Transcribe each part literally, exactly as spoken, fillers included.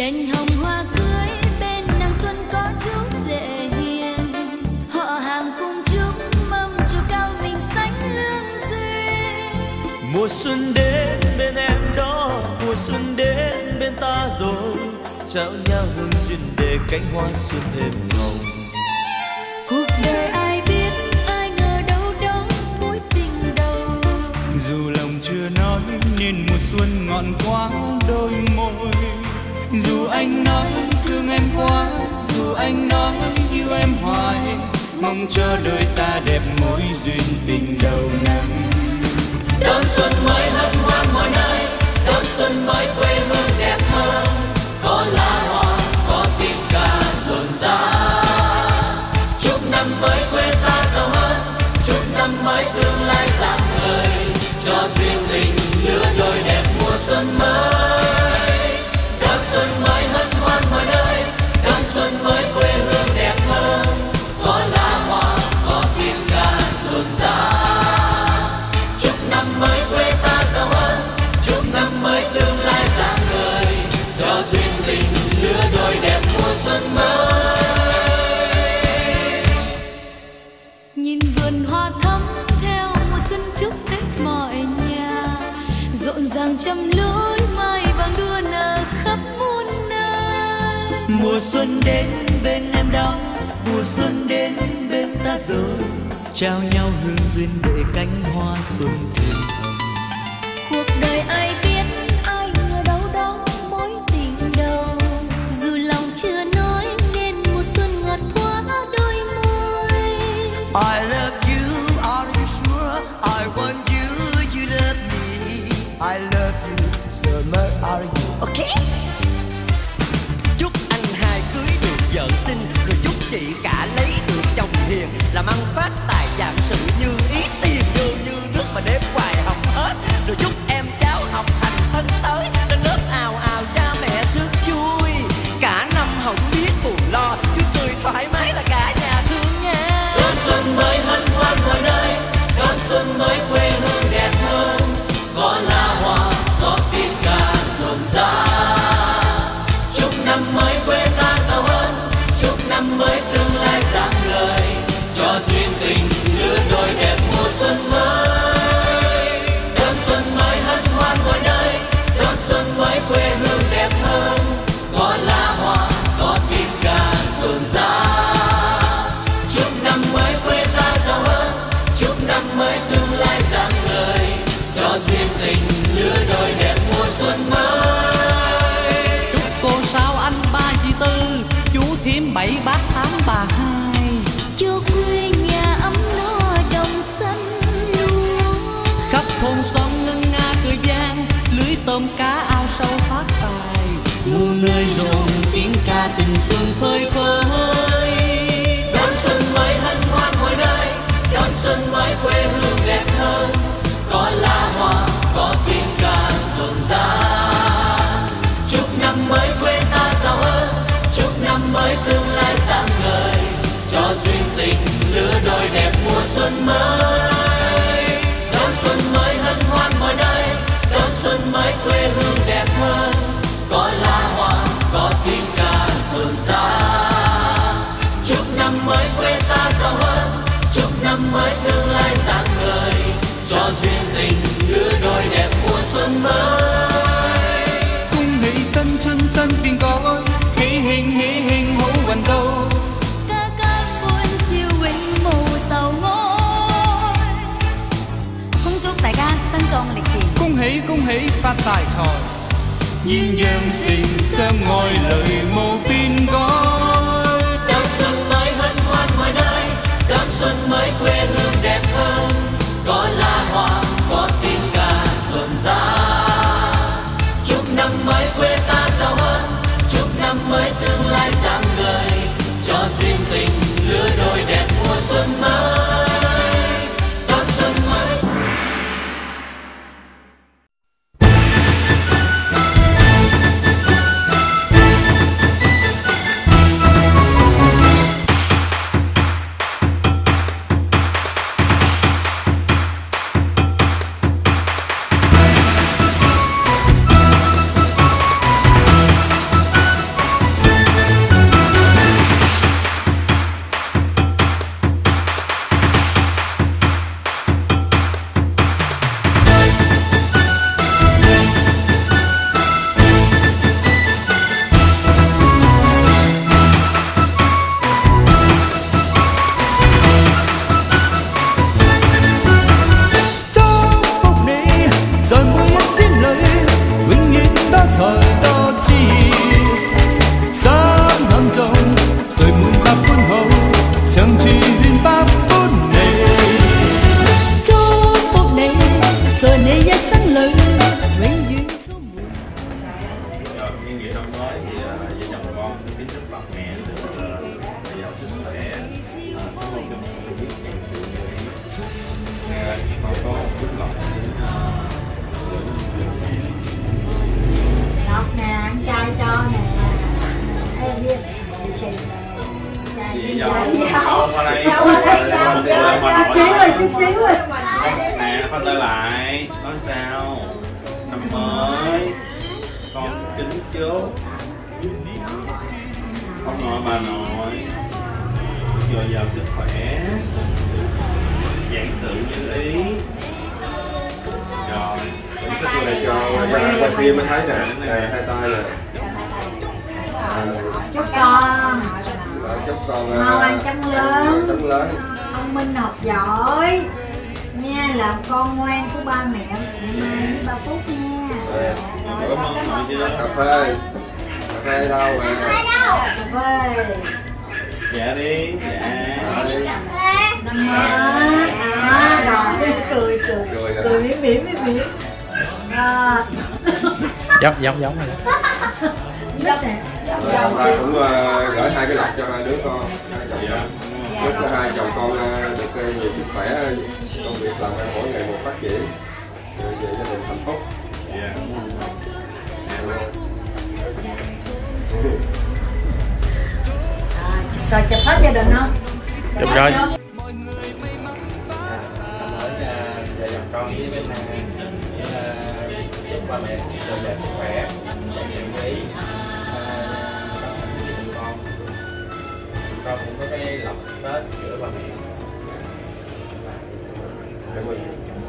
đèn hồng hoa cưới bên nàng xuân có chú rể hiền, họ hàng cùng chúc mâm chiều cao mình sánh lương duyên. Mùa xuân đến bên em đó, mùa xuân đến bên ta rồi, trao nhau hương duyên để cánh hoa xuân thêm hồng. Cuộc đời ai biết, ai ngờ đâu đó mối tình đầu. Dù lòng chưa nói nên mùa xuân ngọt quá đôi môi. Dù anh nói thương em quá, dù anh nói yêu em hoài, mong cho đôi ta đẹp mối duyên tình đầu năm. Đón xuân mới hân hoan mọi nơi, đón xuân mới quê hương đẹp hơn, có lá hoa, có tiếng ca rộn rã. Chúc năm mới quê ta giàu hơn, chúc năm mới tương lai rạng ngời, cho duyên tình lứa đôi đẹp mùa xuân mới. Đón xuân mới hân hoan mọi nơi, đón xuân mới quê hương đẹp hơn, có lá hoa, có tiếng ca rộn rã. Chúc năm mới quê ta giàu hơn, chúc năm mới tương lai rạng ngời, cho duyên tình lứa đôi đẹp mùa xuân mới. Nhìn vườn hoa thắm theo mùa xuân chúc Tết mọi nhà, rộn ràng trăm lối mai vàng đua nở khắp muôn nơi. Mùa xuân đến bên em đó, mùa xuân đến bên ta rồi, trao nhau hương duyên để cánh hoa xuân thêm hồng. Cuộc đời ai biết, ai ngờ đâu đó mối tình đầu. Dù lòng chưa nói nên mùa xuân ngọt quá đôi môi. I love you, are you sure? I want you, you love me. I love you, so much are you okay? Chúc anh hai cưới được vợ xinh, rồi chúc chị cả lấy được chồng hiền, làm ăn phát tài vạn sự như ý, tiền vô như nước mà đếm hoài không hết. Rồi chúc em cháu học hành thân tới, lên lớp ào ào cha mẹ sướng vui, cả năm không biết buồn lo, cứ cười thoải mái là cả nhà thương nha. Đón xuân mới hân hoan mọi nơi, đón xuân mới quê hương đẹp hơn, có lá hoa, có tiếng ca rộn rã. Chúc năm mới quê ta giàu hơn, chúc năm mới tương lai rạng ngời, cho duyên tình lứa đôi đẹp mùa xuân mới. Đón xuân mới hân hoan mọi nơi, đón xuân mới quê hương đẹp hơn, có lá hoa, có tiếng ca rộn rã. Chúc năm mới quê ta giàu hơn, chúc năm mới tương lai rạng ngời, cho duyên tình lứa đôi đẹp mùa xuân mới. Chúc cô sáu anh ba chị tư, chú thím bảy bác tám bà hai, Cho quê nhà ấm no đồng xanh lúa. khắp thôn xóm ngân nga cười vang, lưới tôm cá ao sâu phát tài, muôn nơi rộn tiếng ca tình xuân phơi phới. Đón xuân mới hân hoan mọi nơi, đón xuân mới quê hương đẹp hơn, có lá hoa, có tiếng ca rộn rã. Chúc năm mới quê ta giàu hơn, chúc năm mới tương lai rạng ngời, cho duyên tình lứa đôi đẹp mùa xuân mới. Đón xuân mới hân hoan mọi nơi, đón xuân mới quê hương đẹp hơn, có lá hoa, có tiếng ca rộn rã. Chúc năm mới quê ta giàu hơn, chúc năm mới tương lai rạng ngời, cho duyên tình lứa đôi đẹp mùa xuân mới. Cung hỷ新春新變改，喜慶喜慶好運到。 Ca ca歡笑永無愁哀。恭祝大家身壯力健。 恭喜恭喜發大財，鴛鴦城相愛淚無變改。 Đón xuân mới hân hoan mọi nơi, đón xuân mới quê hương đẹp hơn, có lá hoa, có tiếng ca rộn rã. Chúc năm mới quê ta giàu hơn, chúc năm mới tương lai rạng ngời, cho duyên tình lứa đôi đẹp mùa xuân mới. Đón xuân mới. 你一生裏永遠充滿。 nhân dịp năm mới thì vợ chồng con kính chúc bà mẹ được giàu sức khỏe, sống một trong những biết nhận sự như ý. Con có một chút lòng Ngọc nè, ăn chay cho nè. Em biết chị xì nè. Chị dâu dâu qua đây. Dâu qua đây, dâu, dâu, chút xíu rồi, chút xíu rồi. Nè, khoanh tay lại, nói sao? Năm mới con kính chúc ông nội bà nội dồi dào sức khỏe, vạn sự như ý. Rồi cái này cho quay phim mới thấy nè, nè hai tay nè. Chúc con Chúc con mau ăn chấm lớn, chấm lớn, thông minh học giỏi nha, làm con ngoan của ba mẹ với ba Phúc nha. cảm ơn mọi người. Cà phê, cà phê đâu rồi? Cà phê. Dạ đi, dạ. Năm mới à, rồi cười cười Cười nè. cười mỉm mỉm mỉm mỉm. giống giống giống rồi. Ta cũng uh, gửi hai cái lọc cho hai đứa con, hai chồng Dạ. chúc cho hai chồng con uh, được uh, nhiều sức khỏe, công việc làm ăn mỗi ngày một phát triển, rồi về gia đình hạnh phúc. Dạ. Rồi chụp hết gia đình không? Chụp rồi. Cảm ơn vợ chồng con với bên này. Chúc ba mẹ dồi dào sức khỏe, vạn sự như ý. Con con cũng có cái lọc Tết giữa ba mẹ. Cảm ơn.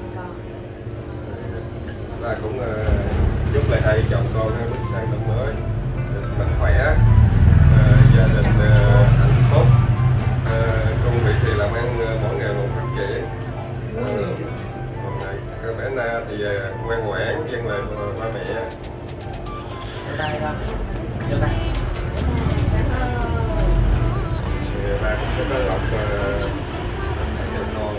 Và cũng uh, chúc lại hai chồng con uh, bước sang năm mới được mạnh khỏe, uh, gia đình uh, hạnh phúc, uh, công việc thì làm ăn uh, mỗi ngày một phát triển. Uh, còn này các bé Na thì uh, ngoan ngoãn vâng lời uh, ba mẹ. Đây đó. Vô đây. Thì ba cũng có lọc uh, cho con.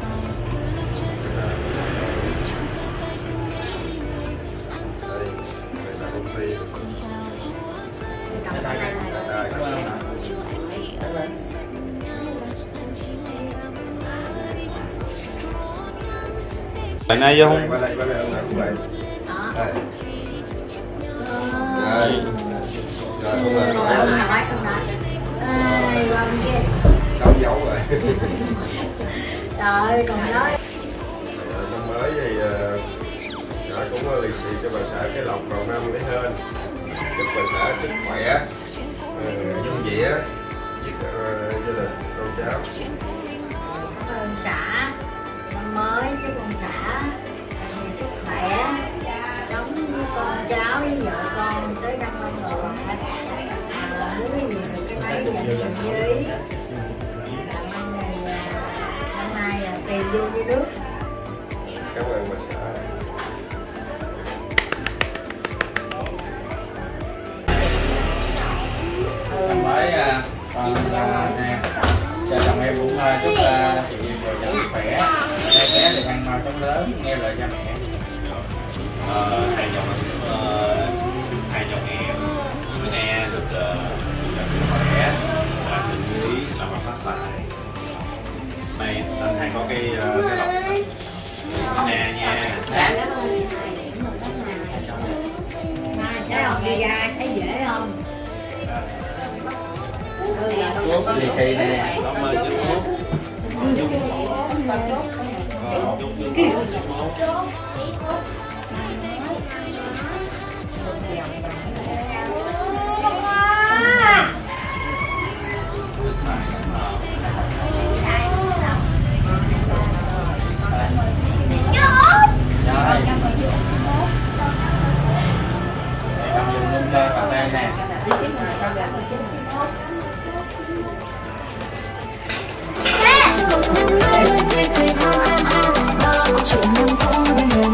Bạn này vô không? Qua đây, qua đây, ông nào cũng vậy. Đây. Rồi. Rồi, không là Ông nói, ông nói. Ê, qua bên kia. đóng dấu rồi. Trời còn nói. Năm mới thì xã cũng lì xì cho bà xã cái lộc đầu năm để hơn, chúc bà xã sức khỏe, vui vẻ với gia đình con cháu. Ơn xã, năm mới chúc ông xã nhiều sức khỏe, sống với con cháu với vợ con tới năm năm rồi, à, muốn cái gì được cái mấy dành sự như ý. Làm ăn này năm nay là tiền vô như nước. Cảm ơn bà xã. Năm mới con nè, cho chồng em cũng chúc chị dồi dào sức khỏe, hai bé được ăn no sống lớn, nghe lời cha mẹ. Ờ, hai chồng cũng chúc hai chồng em với Nè được dồi dào sức khỏe, và sự như ý, làm ăn phát tài. Này, anh hai có cái cái lọc Nè nha. Thấy không, đi ra thấy dễ không? Thuốc lì xì nè. Cảm ơn chú Út. Chúc chúc chúc Cà phê nè. Chuyện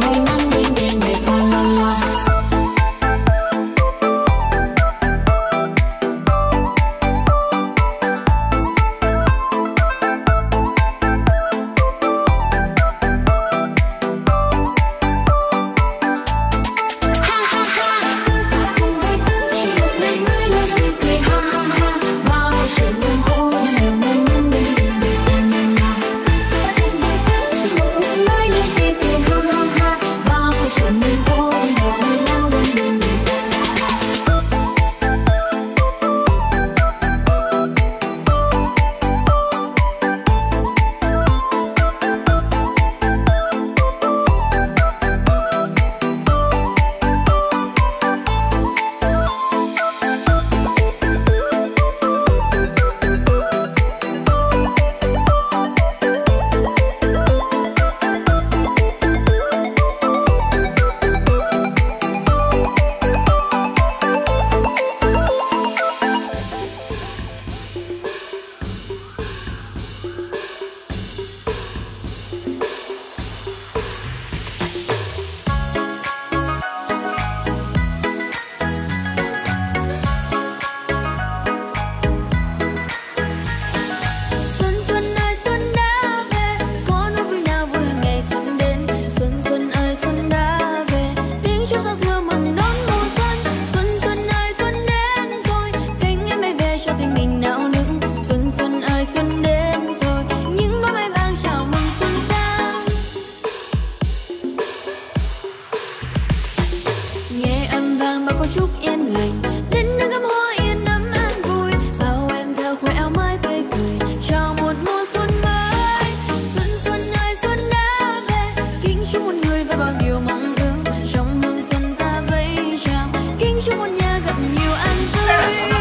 có chút yên lành, đến nắng gấm hoa yên ấm an vui, bao em thơ khoe áo mới tươi cười, chào một mùa xuân mới. Xuân xuân ơi xuân đã về, kính chúc một người và bao điều mong ước, trong hương xuân ta vẫy chào, kính chúc một nhà gặp nhiều an vui.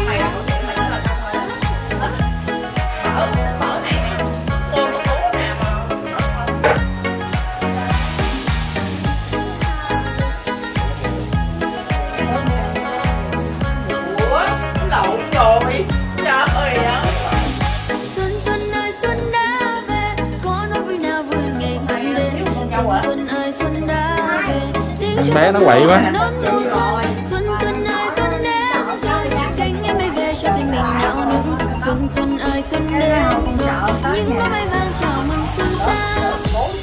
Em bé nó quậy quá. Xuân xuân ơi xuân đến rồi, cánh em bay về cho tình mình náo nức. Xuân xuân ơi xuân đến rồi, những bó bay vang chào mừng xuân sang.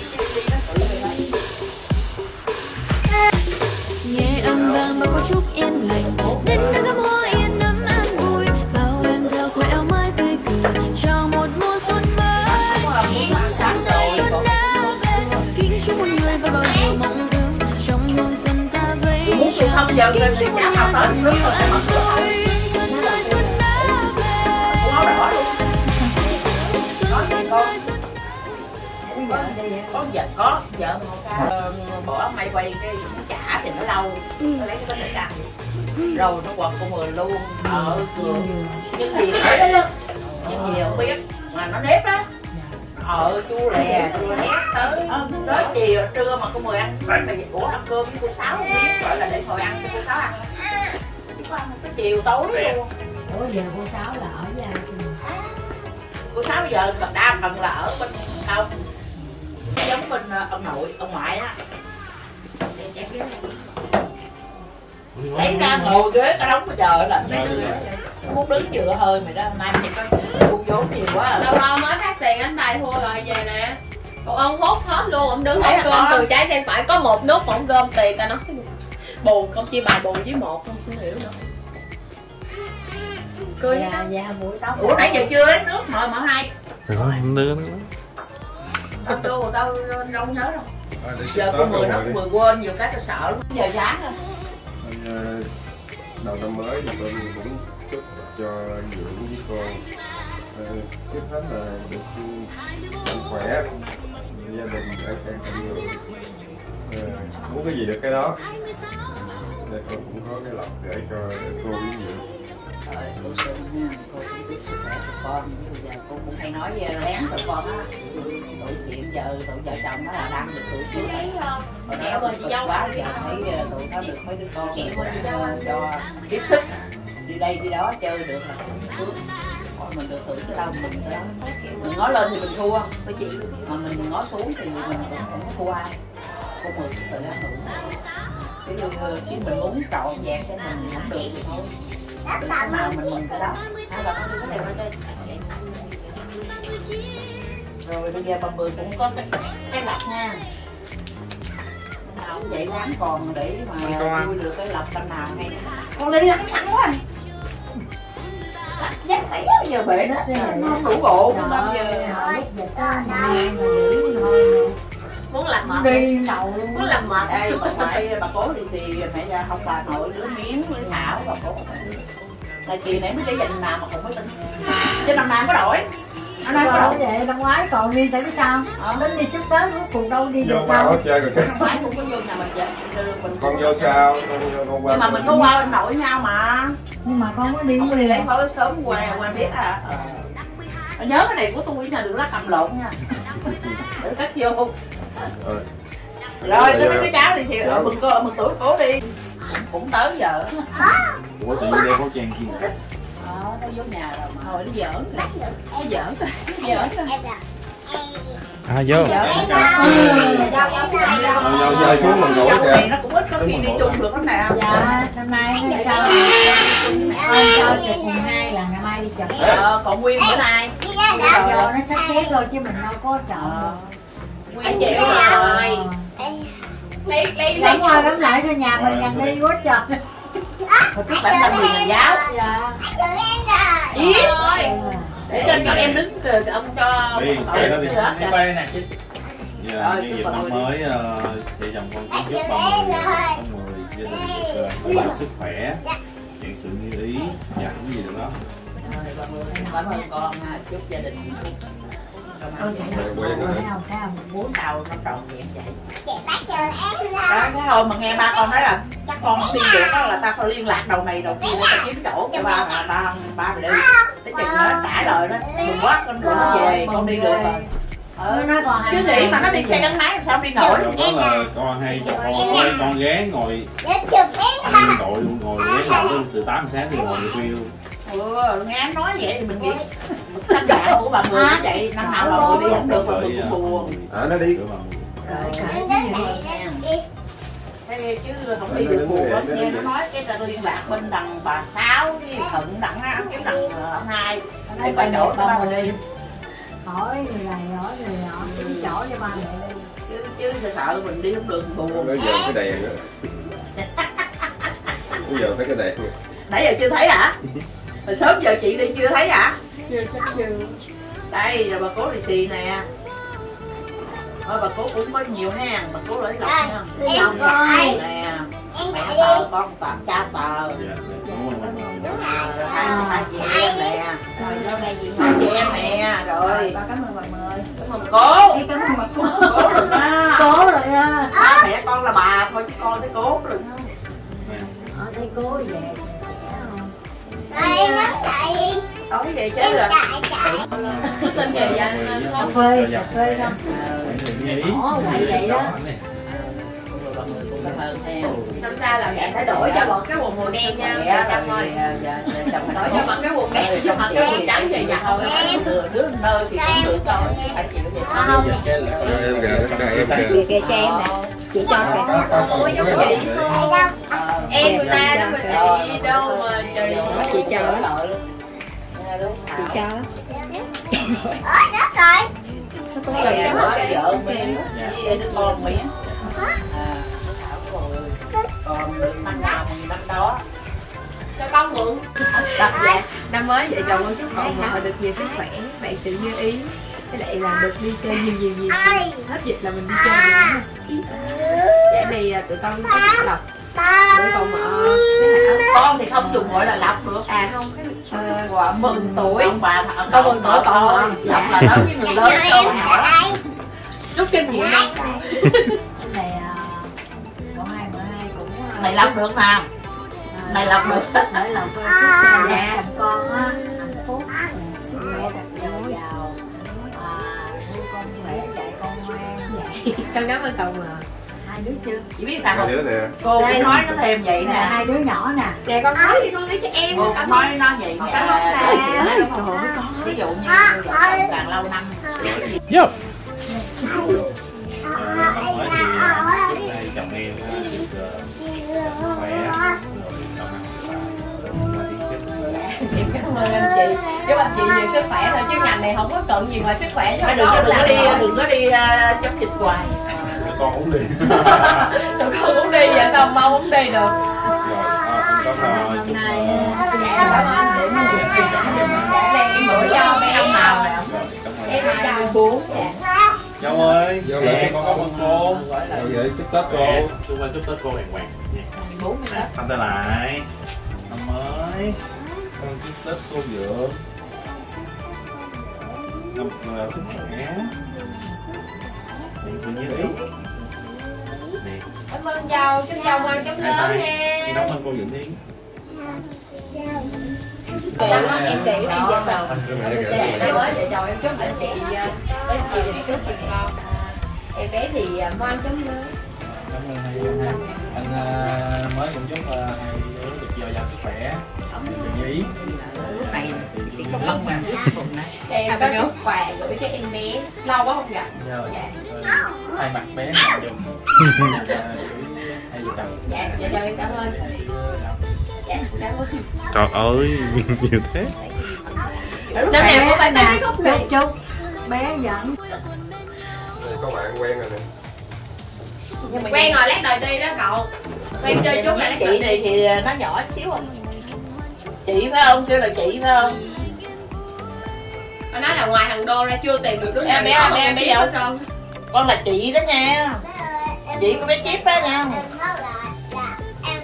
Nghe âm vang mà có chút yên lành, đến nắng gấm hoa yên ấm an vui, bao em thơ khoe áo mới tươi cười, chào một mùa xuân mới. Xuân xuân ơi xuân đã về, kính chúc một người và bao điều mong ước, trong hương xuân ta vẫy chào, kính chúc một nhà gặp nhiều an vui. Xuân xuân ơi xuân đã về, xuân xuân ơi xuân. Có vợ có vợ một cái bỏ may quay cái chả thì nó lâu, nó lấy cái bánh đặt rồi nó quật con người luôn ở trường nhưng gì nhưng gì không biết mà nó nếp á ở chua lè chua nếp tới tới chiều trưa mà con người ăn mày ủa ăn cơm với cô Sáu không biết gọi là để hồi ăn cho cô Sáu ăn chứ có ăn tới chiều tối luôn. Ủa giờ cô Sáu là ở với ai? Cô Sáu bây giờ đa phần là ở bên không giống bên ông nội ông ngoại á, lấy ra ngồi ghế cả đống bây giờ là mấy đứa muốn đứng vừa hơi mày đó hôm nay mày có cung vốn nhiều quá. Lâu lâu mới phát tiền anh tài thua rồi về nè, còn ông hốt hết luôn, ông đứng ông cơm từ trái sang phải có một nút mà ông gom tiền ta nói bù không chia bài bù với một không không hiểu nữa. Cười dạ, dạ buổi tóc. Ủa nãy giờ chưa đến nước mời mở hai. Không đưa nữa. Tao đâu tao đâu nhớ đâu. Giờ con người nó vừa quên vừa cái tao sợ lắm. Giờ sáng rồi. Đầu năm mới thì tôi cũng chúc cho Dưỡng với con trước hết là được mạnh khỏe, gia đình an khang thịnh vượng, muốn cái gì được cái đó. Nên con cũng có cái lộc gửi cho cô với Dưỡng. Rồi cô xin nha, cô cũng biết sức khỏe của con. Bây giờ cô cũng hay nói về lén tụi con á, tụi chuyện giờ tụi vợ chồng nó là đang được tụi chị còn nếu chị dâu quá giờ thấy tụi nó được mấy đứa con cho tiếp sức đi đây đi đó chơi được là cũng sướng. Mình được thử cái đâu mình cái đó, mình ngó lên thì mình thua với chị mà mình ngó xuống thì mình cũng không có thua ai. Cô Mười cũng tự ăn hưởng cái lương khi mình muốn trọn vẹn cho mình không được thì thôi. Được cái nào mình mừng cái đó. Hai bà con đưa cái này qua cho. Rồi bây giờ bà Mười cũng có cái, cái lọc nha. Nào cũng vậy ráng còn để mà vui được cái lọc canh nào ngay. Con Ly lắm sẵn quá. Dắt tẩy bây giờ bể đó, không đủ bộ. Bây giờ muốn làm mệt đi đầu luôn, muốn làm mệt đây bà ngoại bà cố đi thì mẹ ra không bà nội đứa Miếng với Thảo bà cố là kỳ nãy mới để dành nào mà không mới tin chứ năm nay có đổi năm nay có đổi vậy năm ngoái còn đi tại biết sao tính đi chút tới cuối cùng đâu đi được đâu chơi rồi năm ngoái cũng có vô nhà mình vậy mình con vô sao con, con qua nhưng mà mình có qua bên nội nhau mà nhưng mà con có đi không có đi lấy pháo sớm qua qua biết à nhớ cái này của tôi nha đừng lá cầm lộn nha để cắt vô rồi rồi tới cái cháu thì thì mừng cô mừng tuổi cố đi cũng tới giờ ủa tự nhiên đeo khẩu trang chi ờ nó vô nhà rồi mà thôi nó giỡn nó giỡn nó giỡn à vô nhau rơi xuống mình ngủ kìa nó cũng ít có khi đi chung được lắm nè dạ năm nay sao con cho chụp mùng hai là ngày mai đi chụp ờ còn Nguyên bữa nay giờ nó sắp xếp thôi chứ mình đâu có chọn Nguyên chịu rồi lấy lấy lấy qua gắm lại cho nhà mình gần đi quá trời hồi trước bản thân mình giáo dạ ý để cho cho em đứng rồi ông cho đi tội nó đi hết máy bay nè chứ giờ như dịp năm mới vợ chồng con cũng chúc ba mươi con Mười gia đình được uh, nhiều sức khỏe, vạn sự như ý, và cái gì đó. Cảm ơn con, chúc gia đình hạnh phúc. Quen rồi. Muốn sao nó tròn vậy vậy. Đó, cái hôm mà nghe ba con nói là chắc con không đi được đó, là ta phải liên lạc đầu này đầu kia để ta kiếm chỗ cho ba mà ba ba mà đi. Tới chừng nó trả lời đó, mừng quá con con nó về con đi được rồi. Ừ, nó còn chứ nghĩ mà nó đi xe gắn máy làm sao đi nổi. Đó là con hay cho con ơi, con ghé ngồi nguyên đội luôn, ngồi ghé ngồi từ tám sáng thì ngồi review. Ừ, nghe anh nói vậy thì mình nghĩ tâm trạng của bà người như vậy, năm nào bà người đi không được bà người cũng buồn. À, nó đi. Thế chứ không đi được buồn lắm, nghe nó nói cái ta liên lạc bên đằng bà Sáu với Thuận đặng á, cái đằng ông hai để bà đổi ba mình đi. Hỏi người này hỏi người nọ kiếm chỗ cho ba mẹ đi. Chứ chứ sợ mình đi không được buồn. Nó giờ cái đèn á. Bây giờ thấy cái đèn. Nãy giờ chưa thấy hả? Hồi sớm giờ chị đi chưa thấy hả? Chưa chắc chưa. Đây rồi bà cố lì xì nè. Thôi bà cố cũng có nhiều ha, bà cố lấy lọc nha. Lọc rồi. Nè. Mẹ tờ con tặng cha tờ. Rồi hai hai chị em nè. Rồi đâu đây chị Hai chị em nè, rồi. Ba cảm ơn bà Mười. Cảm ơn cố. Đi cảm ơn bà cố. Cố rồi đó. Cố rồi đó. Ba mẹ con là bà thôi chứ con thấy cố rồi đó. Ở đây cố về. Đây nó chạy. Nói vậy chứ rồi. Tên gì anh? Cà phê, cà phê không? Ồ, vậy vậy đó. Cảm ơn em. Năm ra là mẹ phải đổi cho một cái quần màu đen nha, chồng ơi. Đổi cho một cái quần đen, cho một cái quần trắng vậy nha. Đứa nơi thì cũng được thôi, phải chịu vậy Không. Em kìa, các em kìa. Kìa cho em nè. Chị cho kìa. Ôi giống chị. Em người ta đó mà chị đâu mà chị. Chị cho đó. Chị cho đó. Ôi đất rồi. Nó có Cái kìa. vợ cái vợ miếng với đứa con miếng. Còn được năm nào thì năm đó. Cho con mượn. Đặt dạ. Năm mới vợ chồng con chúc con mà được nhiều sức khỏe, bạn sự như ý, với lại là được đi chơi nhiều nhiều nhiều. Hết dịch là mình đi chơi nhiều. Vậy này tụi con có chúc lộc. Tụi con mở cái hảo. Con thì không dùng gọi là lộc được. À không, cái uh, quà mừng tuổi ông bà con mừng tuổi con thôi. Lộc là đối với người lớn con nhỏ. Rút kinh nghiệm năm. Này con hai mười hai cũng này lộc được nè. Này lộc được. để lòng tôi chúc nhà con á hạnh phúc, sức khỏe thật dồi dào, nuôi con khỏe, dạy con ngoan. Con cảm ơn cậu mà. Hai đứa chưa? Chị biết sao Hai không? đứa nè. Cô cũng nói nó thêm vậy Nè nè. hai đứa nhỏ nè. Nè con nói đi, con lấy cho em. Cô cũng nói nó vậy nè. Cảm ơn bà. Ví dụ như vợ chồng càng lâu năm. Vô. Nói thì trước đây chồng em được sức khỏe, Em cảm ơn anh chị. Chúc anh chị nhiều sức khỏe thôi chứ ngành này không có cần gì ngoài sức khỏe chứ. Đừng có đừng có đi đừng có đi uh, chống dịch hoài. con cũng đi. Tụi con cũng đi vậy sao mau cũng đi được. Rồi, à, con có chúc Cảm ơn anh chị. Em bữa cho mấy ông nào nè. Em chào bốn. Châu ơi, Vô nè, lại. con có con cô. Rồi vậy chúc Tết cô. Nè, chúc chúc Tết cô đàng hoàng nha. bốn mươi đó. Thăm tay lại. Năm mới. Con chúc Tết cô Dượng. Năm uh, sức khỏe. Bạn sự như ý. Nè. Cảm ơn Châu, chúc Châu ngoan chấm lớn nha. Cảm ơn cô Dượng đi. Cảm ơn em chị đi về đầu. Cái Dạ, mới vợ chồng em chúc anh chị tới chiều đi sức giùm con. Em bé thì ngoan chấm lớn. Cảm ơn hai đứa ha. Anh uh, mới cũng chúc uh, hai đứa được dồi dào sức khỏe, sự như ý. Lúc này chị có lông mà cùng này. Em có chút quà gửi cho em bé. Lâu quá không gặp. Rồi. Dạ. Hai mặt bé mà dùng. Hai vợ chồng. Dạ, dạ chồng em cảm ơn. Dạ, cảm ơn. Trời ơi, nhiều thế. Năm nào của bạn nè. Chúc chúc bé dẫn. Có bạn quen rồi nè. Quen rồi lát đời đi đó cậu. Quen chơi chút là lát chị đời này đi. thì nó nhỏ xíu không? Chị phải không? Kêu là chị phải không? Nó nói là ngoài thằng Đô ra chưa tìm được đứa Em bé nào em bé bé hết trơn. Con là chị đó nha. Chị của bé Chip đó nha. Đừng có là là em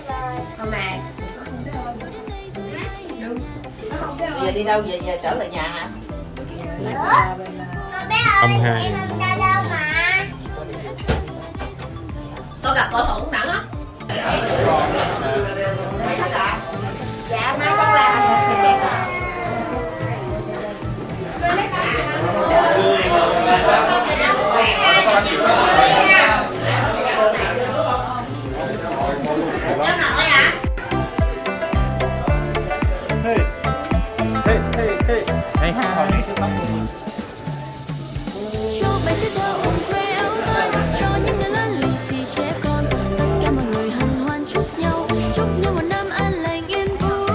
đi đâu về về trở lại nhà hả? Ông hai. Tôi gặp cô Thuận Đẳng á. Dạ mai con làm. Cho bé chơi thơ ôm quê áo vai, cho những người lớn lì xì trẻ con, tất cả mọi người hân hoan chúc nhau, chúc nhau một năm an lành yên vui.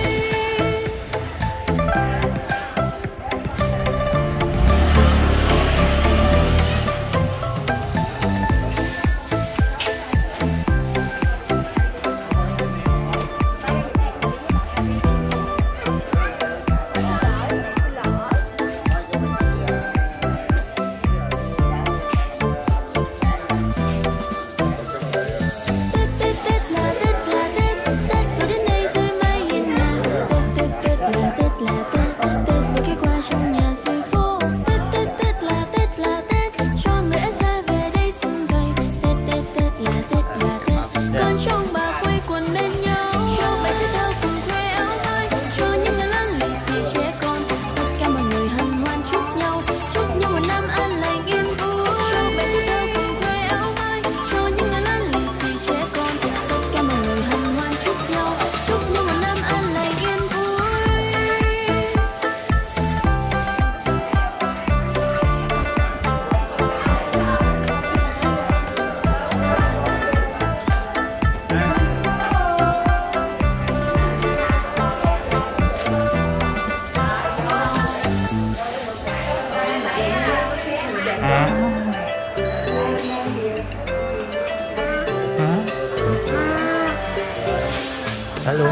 Đó luôn.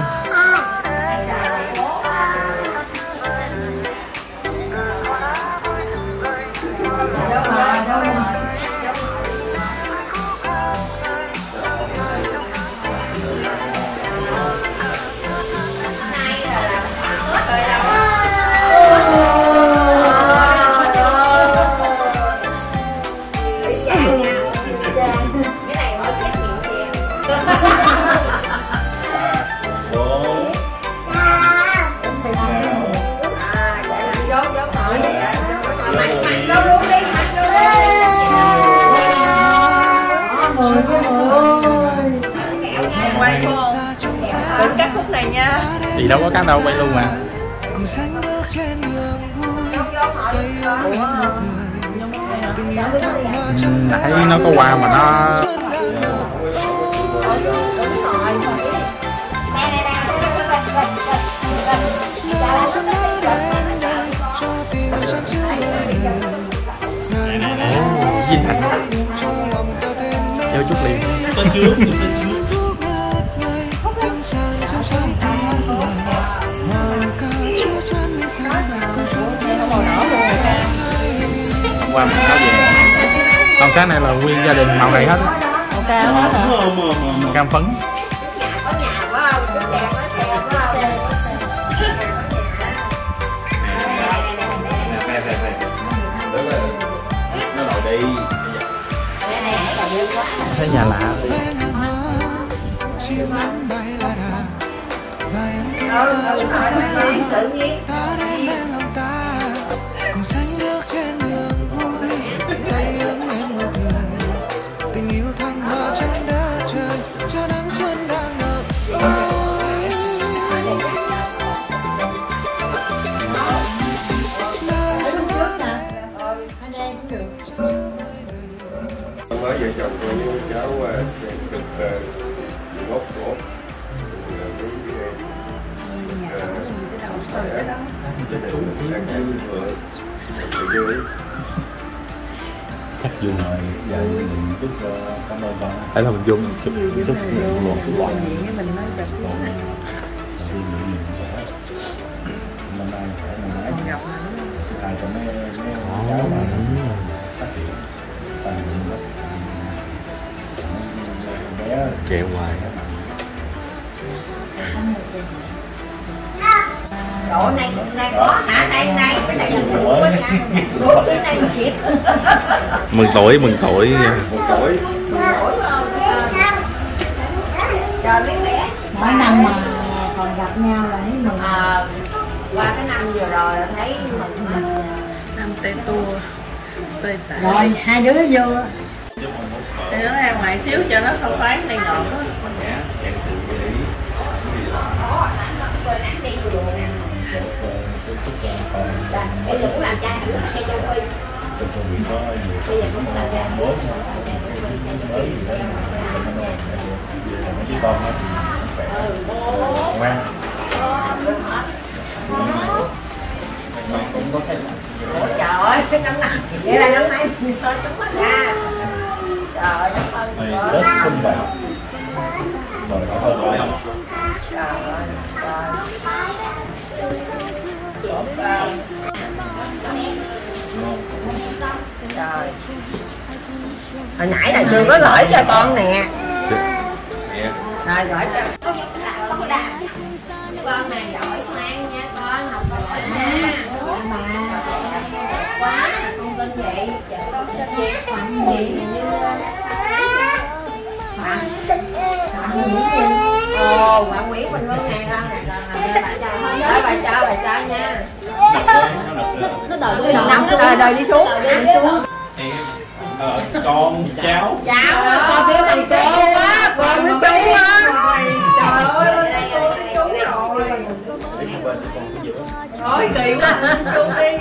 Đừng cắt khúc này nha. Thì đâu có cắt đâu, quay luôn mà. Thấy nó có qua mà nó Vinh Thành vô chút liền. Hôm qua mình áo về. Còn cái này là nguyên gia đình màu này hết. Màu cam hết hả? Màu cam phấn. Nó ngồi đi. Thấy nhà lạ. Tự nhiên. Mới vợ chồng tôi với cháu chụp gốc cổ Chắc Dung rồi, giờ mình chúc cảm ơn con. Phải là mình Dung chúc chúc một cái loại mình nói đẹp luôn. Đi nhiều nhiều khỏe. Năm nay khỏe năm nay gặp hai con mấy mấy cháu mà phát triển toàn rất bé trẻ hoài. Chỗ này này có hả? Đây này cái này là của nha. Của cái này mà thiệt. Mừng tuổi, mừng tuổi. Mừng tuổi. Trời mấy bé. Mỗi năm mà còn gặp nhau là thấy mừng. À, qua cái năm vừa rồi là thấy mừng mình năm tê tua tươi tả. Rồi hai đứa vô. Để nó ra ngoài xíu cho nó không thoáng này ngọt đó. Bây giờ cũng làm trai hẳn là hay châu Phi. Bây giờ cũng làm trai hẳn. Chỉ con thôi. Ngoan. Cũng có thấy. Trời ơi, cái năm nay vậy là năm nay mình thôi chúng nó ra. Trời ơi, cảm ơn. Mày rất xinh đẹp. Rồi có hơi gọi không? Trời ơi, trời. Hồi nãy là chưa có gửi cho con nè. Rồi gửi cho. Con này giỏi ngoan nha con, học giỏi nha. Quá, con tên gì? Con tên gì? Phạm gì? Phạm Phạm Nguyễn gì? Ồ, Phạm Nguyễn mình luôn nè con nè. Rồi bà cho, bà cho nha. Nó đòi đi Nắm nó đời đời đi xuống. Đi xuống. Ờ, con cháu Cháu con biết thầy cô á, con với chú á. Trời ơi, cô với chú rồi. Thôi kỳ quá, chú đi.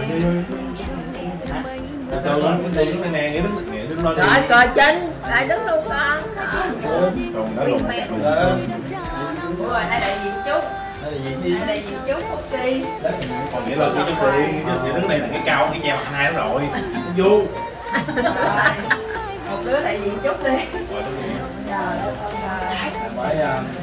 Rồi lên cái này cái nè, đứng nè, đứng lên. Rồi cờ chính, lại đứng luôn con. Còn đã lùn lên. Rồi đây đại diện chú. Đây là gì chi? Đại diện chú Phúc Chi. Còn nghĩa là cái chú đi, thì đứng này là cái cao cái treo hai đó rồi. Vô. Một đứa đại diện chút đi. Phải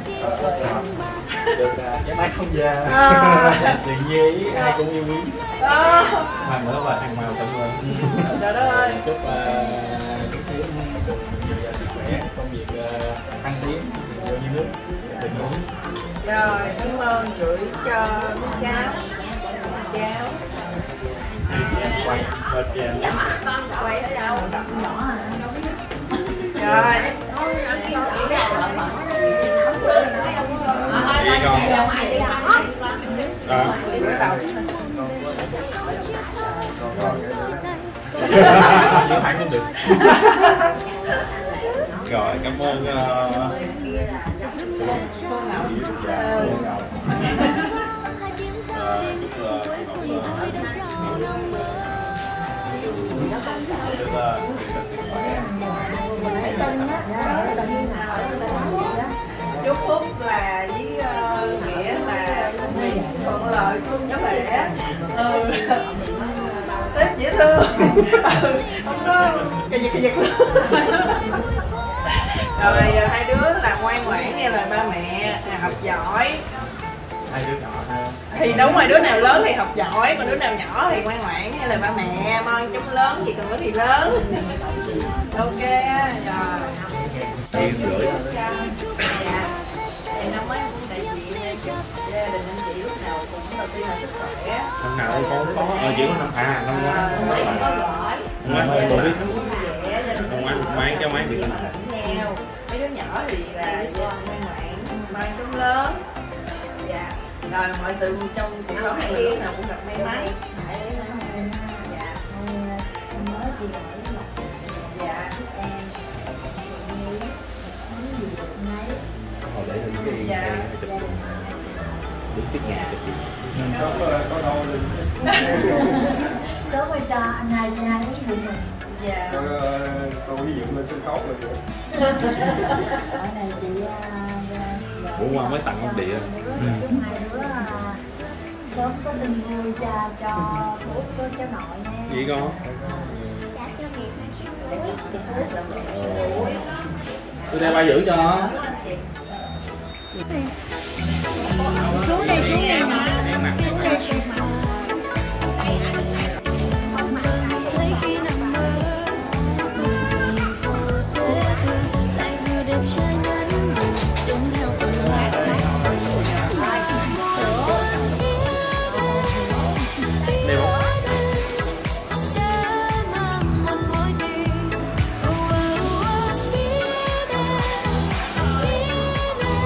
được cái máy không già. Sự nhi ai cũng yêu quý. Thằng nữa và thằng màu tận lên. Trời đất ơi. Chúc chúc Tiến sức khỏe, công việc thăng tiến, vô như nước, sự nhuận. Rồi cảm ơn gửi cho cháu. Cháu. Quay bên trên. Con quay ở đâu? Đập nhỏ hả? Rồi. Đi con. Đó. Giữ thẳng cũng được. Rồi cảm ơn cô Ngọc. Chúc Phúc là với uh, Nghĩa là thuận lợi xuân khỏe. Ừ. Sếp dễ thương. Ừ. Không có cái gì cái gì. Rồi hai đứa là ngoan ngoãn nghe lời ba mẹ, học giỏi. Hai đứa nhỏ ha. Thì đúng rồi, đứa nào lớn thì học giỏi, còn đứa nào nhỏ thì ngoan ngoãn nghe lời ba mẹ, mong chúng lớn thì cần có thì lớn. Ok rồi. Tiền gửi thôi. Dạ. Thì năm mới cũng đại diện gia đình anh chị lúc nào cũng đầu tiên là sức khỏe. Năm nào con có ờ chỉ có năm à năm ngoái. Không có giỏi. Ngoan ơi tôi biết. Không ngoan ngoan cho mấy việc làm. Mấy đứa nhỏ thì là ngoan ngoãn, mang chúng lớn. Dạ. Rồi mọi sự trong cuộc sống hàng ngày nào cũng gặp may mắn. Dạ. Mới chị dạ em sẽ nghĩ muốn gì được nấy. Hồi để hình cái Dạ. chụp đứng tiếp nhà chụp. Có có đâu đi. Sớm mới cho anh hai anh hai muốn được mình. Dạ. Tôi ví dụ lên sân khấu rồi kìa. Ở này chị Bữa qua mới tặng ông địa. hai đứa sớm có tin vui cho cho bố cho cháu nội nha. Gì con? Tôi đem ba giữ cho. Xuống đây, xuống đây mà. Thấy khi nằm mơ, người vừa hiền khô dễ thương, lại vừa đẹp trai nhắn nhủ, đến theo con đường.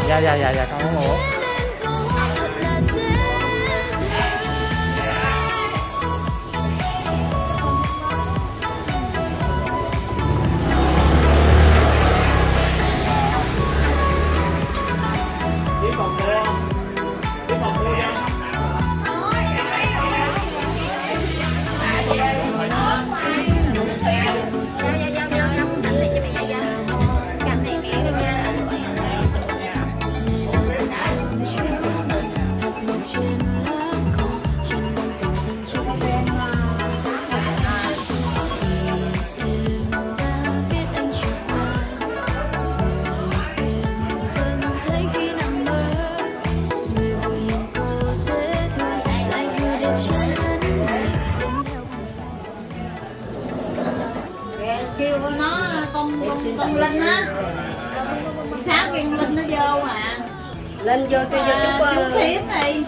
Dạ dạ dạ dạ con muốn ngủ. Kêu nó con con con Linh á, Sáu kêu Linh nó vô mà. Linh vô kêu vô chút chút thiếm đi.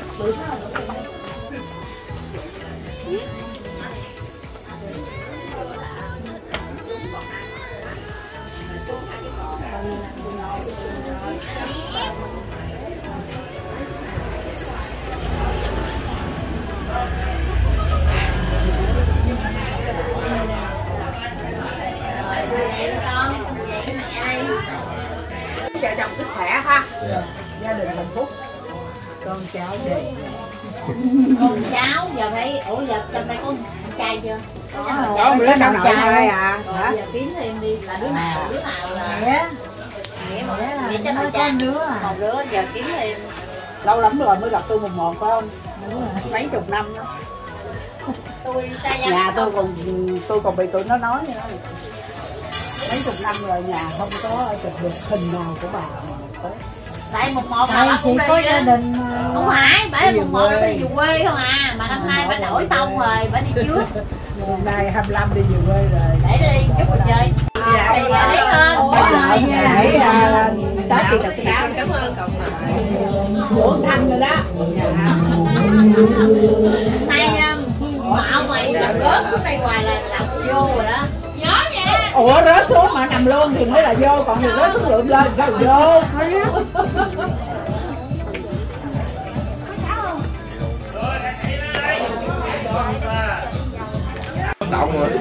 Vợ chồng sức khỏe ha. Yeah. Gia đình hạnh phúc. Con cháu đẹp. Con cháu giờ phải ủa giờ trong đây có con trai chưa? Có một đứa nào nội thôi à. Hả? Giờ kiếm thêm đi là đứa nào đứa nào là Nghĩa. Nghĩa mà để cho nó cha đứa à. Một đứa giờ kiếm thêm. Lâu lắm rồi mới gặp tôi một một phải không? Mấy chục năm đó. Tôi xa gia nhà tôi còn tôi còn bị tụi nó nói nữa. Mấy chục năm rồi nhà không có chụp được hình nào của bà. Tại một một mà chỉ có gia đình không phải bà một một nó đi về quê không à, mà năm nay bà đổi tông rồi bà đi trước. Năm nay hai mươi lăm đi về quê rồi. Để đi chút mình chơi. Dạ thì lấy hơn. Để tới thì được cái Cảm ơn cậu lại. của Thanh rồi đó. Hay mạo mày giờ rớt xuống đây hoài là lọc vô rồi đó. Nhớ nha. Ủa rớt xuống mà nằm luôn thì mới là vô, còn đừng rớt xuống lượm lên sao vô. Động rồi.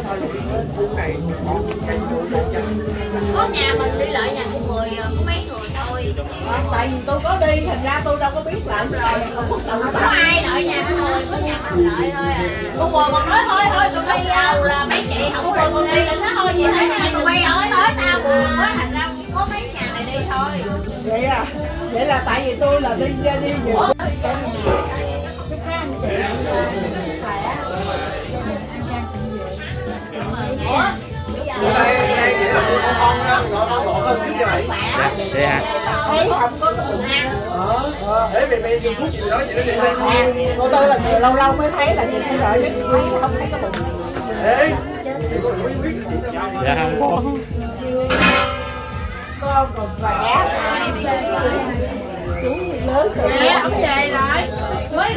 Có nhà mình đi lại nhà của người có mấy người thôi. Tại vì tôi có đi thành ra tôi đâu có biết lại rồi. Không có ai đợi nhà của người, có nhà mình đợi thôi à. Con mồi còn nói thôi thôi tụi bay là mấy chị không có con đi định nó thôi gì hết nha, tụi bay ở tới tao buồn quá thành ra có mấy nhà này đi thôi. Vậy à? Vậy là tại vì tôi là đi đi đi về. Đây đây chỉ là con con á, nó nó ngộ hơn chút như vậy. Đây à. Thấy không có đồ ăn. Ờ. Thế mày mày dùng thuốc gì đó vậy đó đi. Cô tôi là người lâu lâu mới thấy là nhìn thấy rồi chứ không thấy cái bụng. Ê. Thì có biết biết gì đâu. Dạ không có. Con còn khỏe. Chú lớn rồi. Dạ, không về rồi. Mới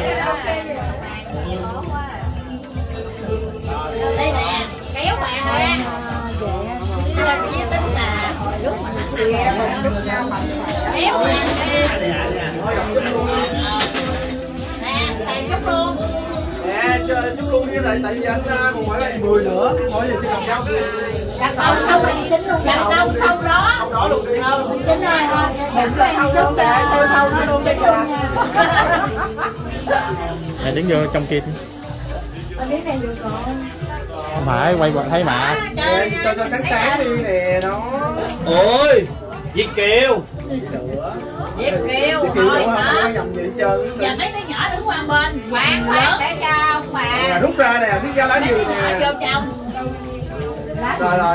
đây nè, kéo bạn ra. Đi ra chia tính là hồi lúc mà nặng nặng kéo bạn ra. Nè, tàn chút luôn. Nè, chút luôn đi lại tại vì anh còn phải là mười nữa, mỗi giờ chỉ cần nhau đi. Đặt xong xong rồi tính luôn. Đặt xong xong đó. Xong đó luôn đi. Ừ, tính rồi thôi. Mình phải thâu luôn để tôi thâu nó luôn đi nha. Nè đứng vô trong kia. Ở dưới này được rồi. Không phải quay quay thấy mà. Nè, cho cho sáng sáng đi nè nó. Ôi, Việt Kiều. Việt Kiều thôi hả? Nhầm vậy trơn. Giờ mấy đứa nhỏ đứng qua bên. Quán quán để cho ông bà. Nè, rút ra nè, biết ra lá gì nè. Vô trong. Rồi rồi.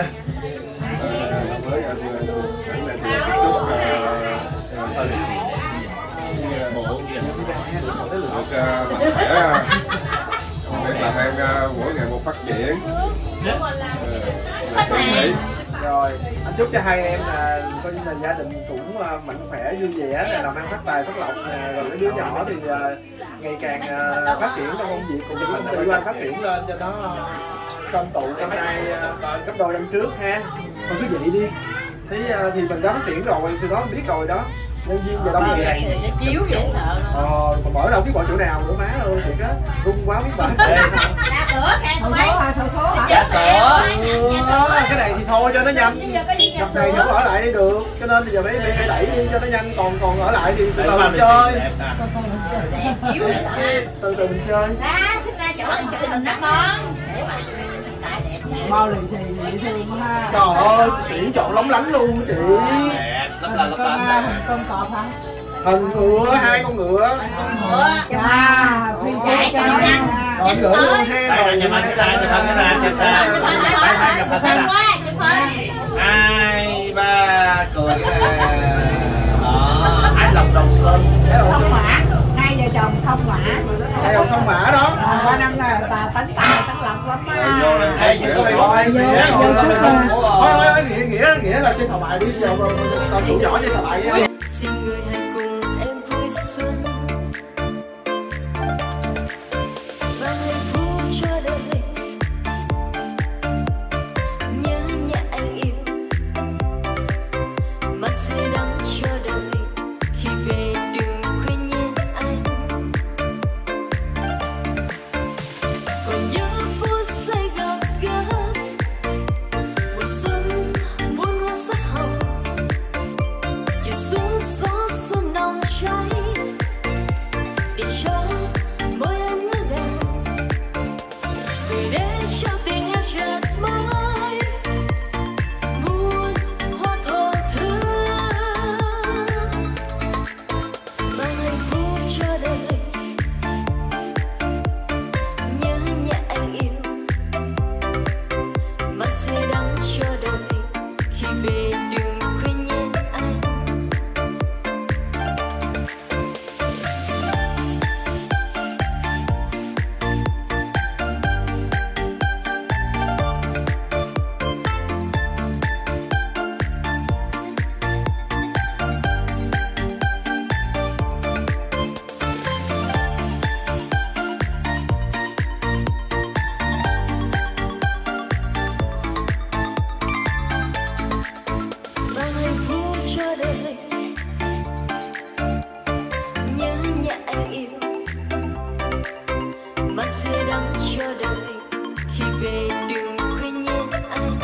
Được khỏe. Để làm em mỗi ngày một phát triển. Rồi, anh chúc cho hai em là coi như là gia đình cũng mạnh khỏe vui vẻ nè, làm ăn phát tài phát lộc nè, rồi cái đứa nhỏ thì ngày càng phát triển trong công việc cùng với công ty của anh phát triển lên cho nó song tụ năm nay gấp đôi năm trước ha. Thôi cứ vậy đi. Thế thì mình đã phát triển rồi, từ đó biết rồi đó. nhân viên giờ đông vậy này. Nó chiếu dễ sợ luôn. Ờ, mà mở đâu biết gọi chỗ nào nữa má luôn thì á, rung quá biết bởi. Ra sữa càng Sổ mấy. số hả? Sổ số hả? Dạ sữa. Cái này thì thôi cho nó nhanh. Cặp này không ở lại đi được, cho nên bây giờ phải phải đẩy đi cho nó nhanh, còn còn ở lại thì từ từ mình chơi. Đẹp chiếu vậy đó. Từ từ mình chơi. Ra xích ra chỗ này chụp hình đó con. Để mà tại đẹp. Bao lì xì dễ thương quá ha. Trời ơi, chị chọn lóng lánh luôn chị. Đẹp, lấp là lấp lánh. Con cọp hả? Hình ngựa, hai con ngựa. Ngựa. À, khuyên Chạy cho nó nhanh. Rồi ngựa luôn ha. Đây là chụp hình cái này, chụp hình cái này, chụp hình. Chụp hình quá, chụp hình quá, chụp hình. Hai ba cười cái này. Đó, ái lòng đầu xuân. Sông Mã, hai vợ chồng sông Mã. Hai dòng sông Mã đó. À, qua năm là ta tánh tài tánh lập lắm á. Ê, Thôi thôi, nghĩa nghĩa nghĩa là chơi sào bài đi, giờ tao chủ nhỏ chơi sào bài nha. Xin người hãy cùng em vui xuân và hạnh phúc cho đời. Nhớ nhà anh yêu mà sẽ đắm cho đời. Khi về đừng quên nhé anh. Còn nhớ phút giây gặp gỡ mùa xuân muôn hoa sắc hồng. Chiều xuống gió xuân nồng cháy để cho môi em ngỡ ngàng. Gửi đến cho tình em chợt mới muôn hoa thơm thơm. Mang hạnh phúc cho đời. Nhớ nhà anh yêu mà sẽ đắm cho đời. Khi về đừng quên nhé anh. Mang hạnh phúc cho đời. Nhớ nhà anh yêu mà sẽ đắm cho đời. Khi về đừng quên nhé anh.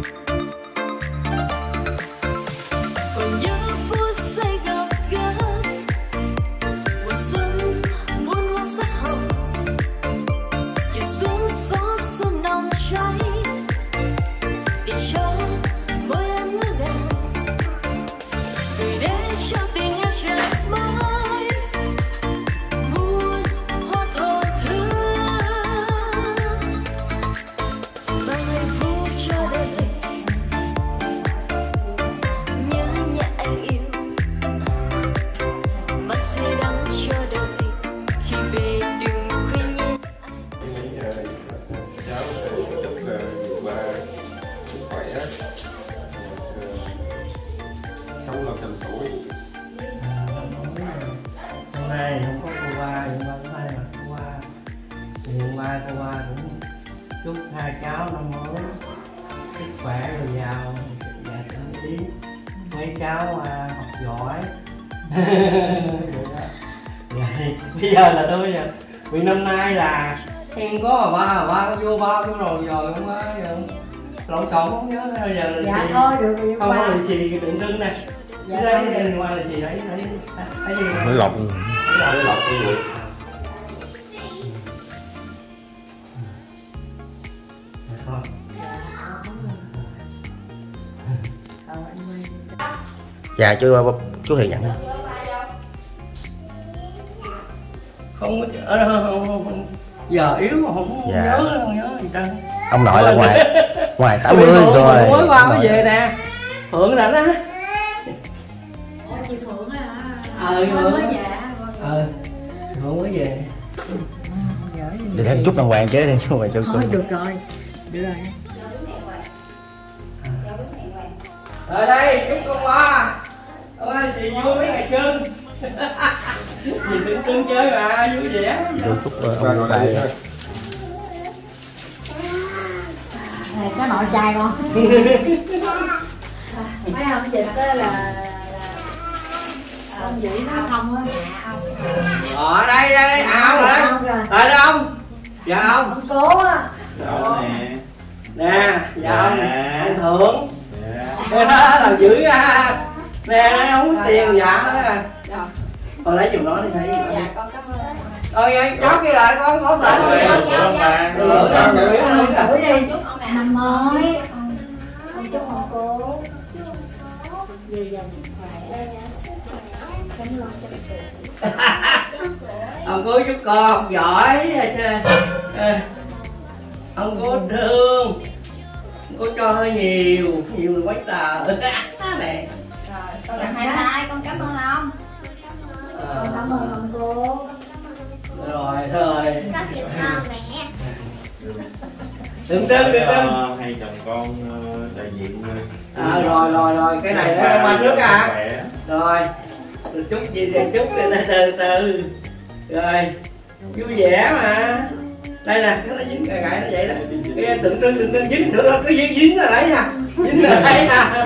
Còn nhớ phút giây gặp gỡ mùa xuân muôn hoa sắc hồng. Chiều xuống gió xuân nồng cháy để cho môi em ngỡ ngàng. Gửi đến cho tình em chợt mới muôn hoa thơm thơm. Mang hạnh phúc cho đời. Nhớ nhà anh yêu mà sẽ đắm cho đời. Khi về đừng quên nhé. Cháu sẽ chúc ba sức khỏe, sống lâu trăm tuổi. Hôm nay không có cô ba, nhưng mà hôm nay mà cô ba thì hôm mai cô ba cũng chúc hai cháu năm mới sức khỏe dồi dào, dạ thân ý, mấy cháu à, học giỏi. Vậy đó. Vậy, bây giờ là tôi giờ vì năm nay là em có bà ba, bà ba có vô ba vô rồi rồi không có lộn xộn không nhớ bây giờ là Dạ gì? thôi được rồi Không ba. có lì xì tượng trưng nè. Dạ Đây thôi. đây ngoài là gì đấy đấy thấy gì Mới lọc. Mới lọc cái gì? Dạ chú chú Hiền nhận. Không ờ, không, không, không. Giờ yếu mà không Dạ. nhớ không nhớ gì trơn. Ông nội là ngoài ngoài tám mươi Phượng rồi. mới qua Ông mới nội. về nè. Phượng là đó. Ủa chị Phượng hả? Ờ Mới Phượng. về. Ờ. Phượng mới về. Để thêm chút đàng hoàng chứ đi chứ hoàng cho Thôi được rồi. Được rồi. Ở đây chúc con ba. Con ba chị vui mấy ngày cưng. Chị tưởng cưng chơi mà vui vẻ. Được chút uh, ông tài. Này có nội trai con. Mấy ông dịch đó là, là Ông vậy nó không ở nhà ông. Ở đây đây đây ao rồi. Ở đâu ông? Dạ ông. Ông cố á. nè. Nè, dạ ông. Ông thưởng. Cái đó làm dữ ra. Nè, nó không có tiền dạ đó à. Con lấy giùm nó đi thấy. Dạ con cảm ơn. Ôi ơi, cháu kia lại con không lại rồi. Tuổi đi. Năm mới. Ông chúc ông cố dồi dào sức khỏe. Cảm ơn ông cố chúc con giỏi. Ông cố thương. Ông cố cho hơi nhiều, nhiều mấy tờ. Nè. Rồi, con hai hai con cảm ơn ông. Con cảm ơn ông cô. Rồi rồi. Có chuyện con mẹ. Đừng trưng, đừng trưng. Hai chồng con đại diện. À, rồi rồi rồi, cái này nó qua trước à. Rồi. Từ chút gì thì chút từ từ từ. Rồi. Vui vẻ mà. Đây nè, cái nó dính gài gài nó vậy đó. Cái tượng trưng tượng trưng dính được cái dính dính là lấy nha. Dính là lấy nè.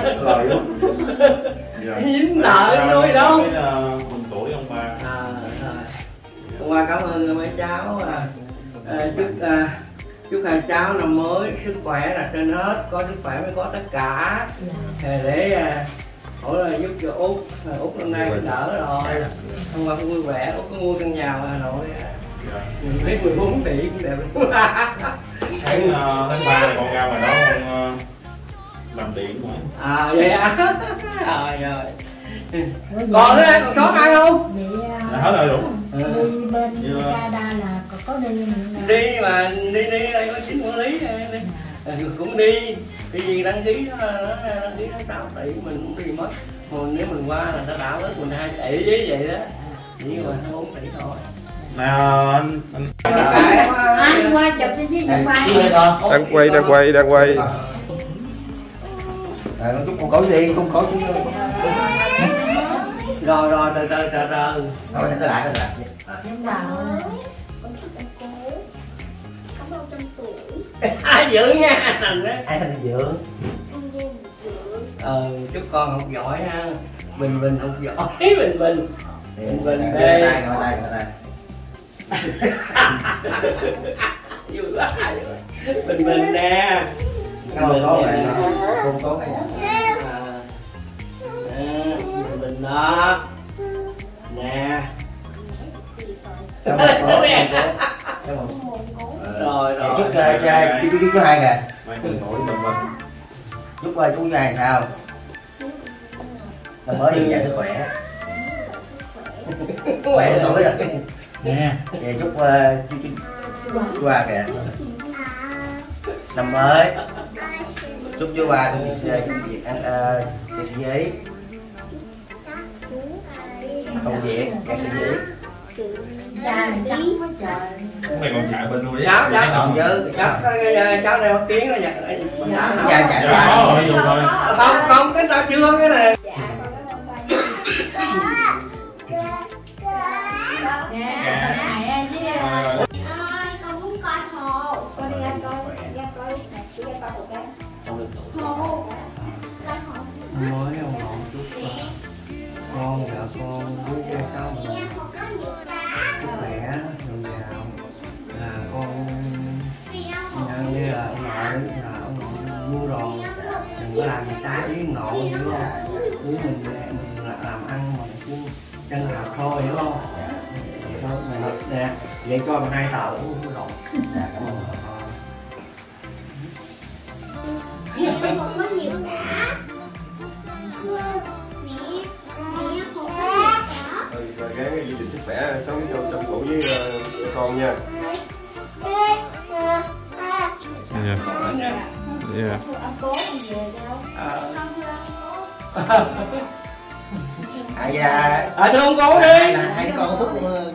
Dính nợ nuôi đâu. Mừng tuổi ông ba. À, rồi. Hôm qua cảm ơn mấy cháu. À, à, chúc à, chúc hai cháu năm mới sức khỏe là trên hết, có sức khỏe mới có tất cả. À, để à, hỏi là giúp cho Út, Út năm nay đỡ rồi. Hôm qua cũng vui vẻ, Út có mua căn nhà ở Hà Nội. Mình biết mười bốn tỷ cũng đẹp. Tháng tháng ba này con ra ngoài đó con làm điện mà. À vậy à. Rồi rồi. Còn nữa còn sót ai không? Vậy hết rồi đủ. đi bên Canada là có có đi mình Đi mà đi đi đây có chính quản lý đi. Cũng đi. Đi gì đăng ký nó đăng ký nó sáu tỷ mình cũng đi mất. Còn nếu mình qua là nó đảo hết mình hai tỷ với vậy đó. Chỉ mà bốn tỷ thôi. Nào anh anh anh qua chụp cho với nhận vai. Đang quay, đang quay, đang quay. À, chúc con có gì, không có chứ. Rồi rồi từ từ từ từ. Thôi nó lại nó lại. Đúng rồi. Ai giữ nha thành đó. Ai thành giữ. Ờ chúc con học giỏi ha. Bình bình học giỏi, bình bình. Bình bình đây. Tay ngồi tay ngồi tay. Vui quá. Bình bình nè. Không có vậy. Không có cái. Bình bình đó. Nè. Rồi rồi. Chúc chúc chúc chú hai nè. mai mừng tuổi mình mình. Chúc chú hai sao? Năm mới vui vẻ sức khỏe. Khỏe tuổi rồi. Nè. Dạ chúc chú chú chú Hoa kìa. Năm mới. Chúc chú Hoa công việc công việc ăn ca sĩ giấy. Công việc ca sĩ giấy. Cha này trắng quá trời. Cái này còn chạy bên nuôi Cháu cháu Còn chứ. cháu cháu đeo tiếng nó nhặt. Dạ chạy rồi dùng thôi. Không không cái nào chưa cái này. Con muốn coi hồ. Con đi ra coi, ra coi, đi ra coi một cái. Hồ. Mới ông ngọn chúc con vợ con với cha cháu mình sức khỏe dồi dào là con nhận như là ông nội là ông nội vui rồi đừng có làm gì trái với ông nội hiểu không? Cứ mình mình làm ăn mà mình chân học thôi hiểu không? Thôi mình nè vậy cho mình hai tàu cũng rồi. Cảm ơn. Không có nhiều đã. Rồi gán cái gì sức khỏe sống trong trong tuổi với uh, con nha. Dạ. Dạ. À dạ. À thương cố đi. Hai đứa con phúc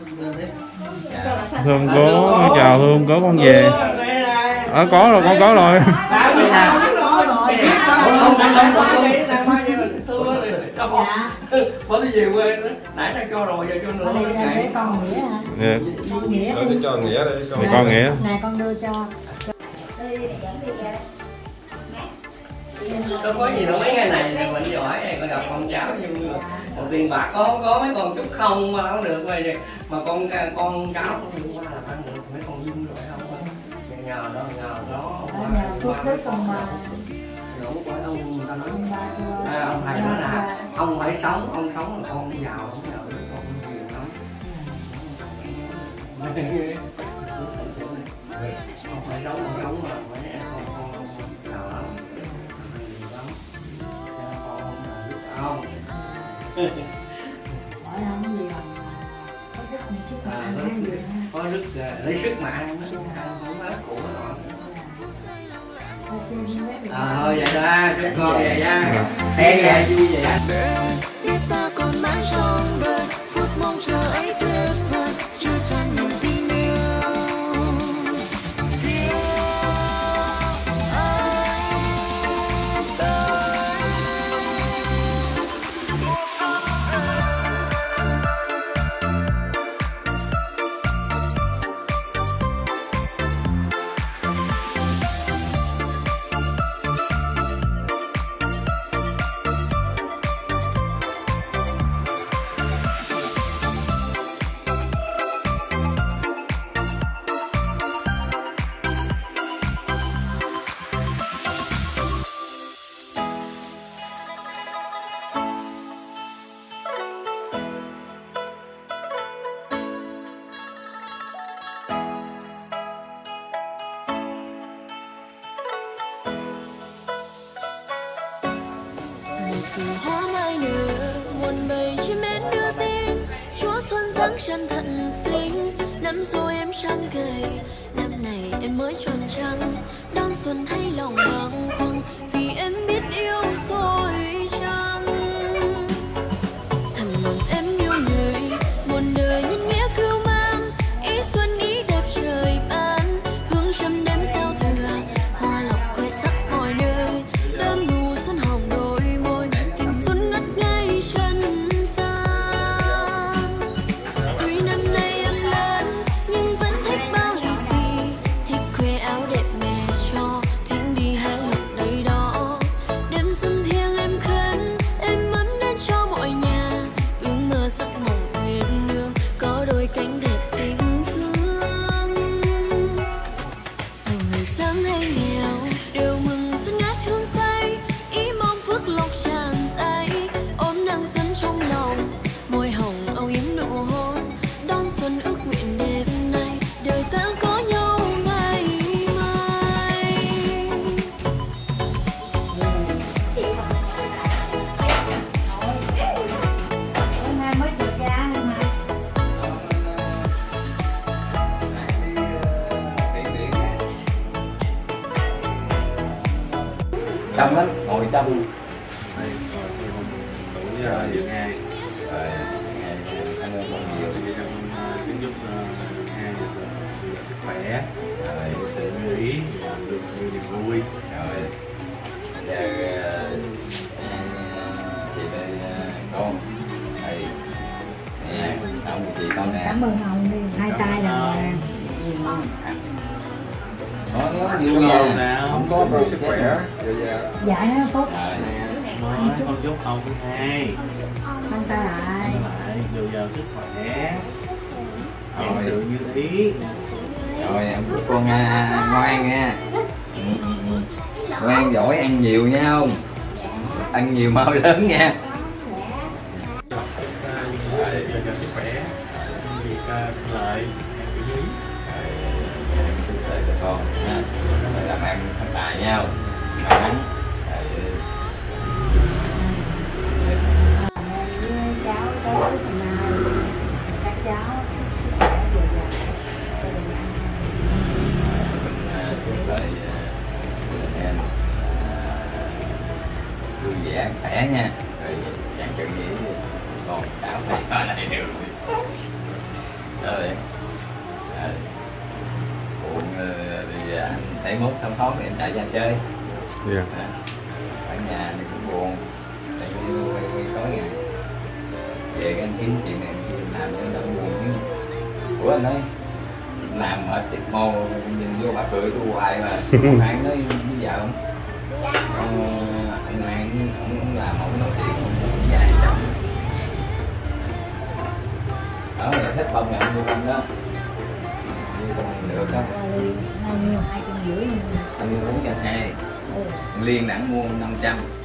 Thương cố, chào thương cố con về. Ờ có rồi, con có rồi. Sống sống sống. Bỏ đi về quê nữa. Nãy nó cho rồi giờ cho nữa. Để con Nghĩa hả? Dạ. Nghĩa Để cho Nghĩa đây con. Thì con Nghĩa. Này con đưa cho. Đâu có gì đâu mấy ngày này mình giỏi này con gặp con cháu vui. Còn tiền bạc có có mấy con chút không mà không được rồi, mà con con cháu không được qua là ăn được, mấy con dung rồi không nhờ đó nhờ đó nhờ thuốc với con mà đủ bởi ông ta nói à, ông thầy nói là ông phải sống, ông sống là con giàu, không giàu được con nhiều lắm. Ông phải sống, ông sống mà mấy em con con giàu lắm, nhiều lắm, con không hỏi không gì có rất nhiều sức mà ăn hay gì có đức lấy sức mà ăn nó không hết của nó. À, thôi vậy đó, chúc con về nha. Em về vui vẻ. Biết ta còn mãi trong đời, phút mong chờ ấy tuyệt vời, chưa tràn niềm tin yêu. Sự hoa mai nở muôn bầy chim én đưa tin Chúa xuân giáng chân thận sinh. Năm rồi em trăng cày, năm này em mới tròn trăng, đón xuân thay lòng bâng khuâng vì em biết yêu rồi chăng. Thần lòng em yêu người, muôn đời nhân nghĩa cưu mang, ý xuân ý đẹp trời ban, hương trăm đêm giao thừa, hoa lộc khoe sắc mọi nơi, đơm nụ xuân hồng đôi môi, tình xuân ngất ngây chân gian. Tuy năm nay em lớn nhưng vẫn thích bao lì xì, thích khoe áo đẹp mẹ cho, thích đi hai lượt đầy đó. Đêm xuân thiêng em khấn, em ấm đến cho mọi nhà, ước mơ giấc mộng uyên ương, có đôi cánh đẹp tình thương. Dù người sáng hay nghèo đều mừng xuân ngát hương say, ý mong phước lộc tràn tay, ôm nắng xuân trong lòng, môi hồng âu yếm nụ hôn, đón xuân ước nguyện đêm nay, đời ta có nhau ngày mai. hôm nay mới được ra hả mà Đông lắm, ngồi đông. Tuổi Việt Nga rồi ăn ơn con nhiều thì trong kính chúc Nga được sức khỏe, rồi sự như ý, được nhiều niềm vui. Rồi giờ chị đây con thầy nè, ông chị con nè. cảm ơn Hồng đi hai tay là Nó nó Chúc nhiều ông nha. nào Không có Có sức khỏe, dạ dạ. dạ ha Phúc mới con chúc ông thứ hai hai tay lại lại dồi dào sức khỏe, mọi sự như ý. Rồi em chúc con à, ngoan nha. Ừ, ừ, ừ. Ngoan giỏi, ăn nhiều nha không? Ăn nhiều mau lớn nha. Rồi dồi dào sức khỏe, việc lợi, chữ ý. Sức khỏe cho con nha. Rồi làm ăn thành tài nhau. May mắn. cháu tới tuần này các cháu sức khỏe dồi dào gia đình ăn Rồi em vui vẻ khỏe nha. Rồi dàn chân nghĩ con cháu phải ở lại được. Rồi buồn thì anh thấy mốt thăm thoáng thì em chạy ra chơi. Dạ. Ở nhà thì cũng buồn, tại vì tối ngày về cái anh kiếm chuyện này chuyện làm cho đỡ buồn chứ. Ủa anh ơi, làm mệt chết mồ, nhìn vô bà cười tôi hoài mà. Ông An nói bây giờ không? Ông, ông An, ông, ông làm, ông nói chuyện, ông dài chồng. anh đó. Như con được đó. Bao nhiêu? Hai trăm rưỡi. Anh mua bốn trăm hai. Liên đẳng mua năm trăm.